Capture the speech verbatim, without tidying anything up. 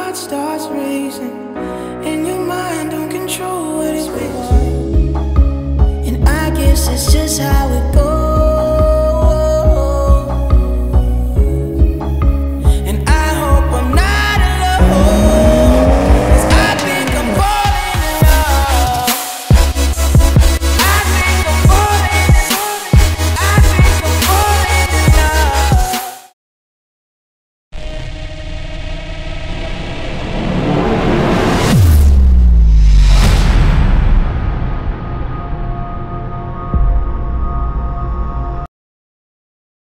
heart starts racing, and your mind don't control what it's missing. And I guess that's just how it goes.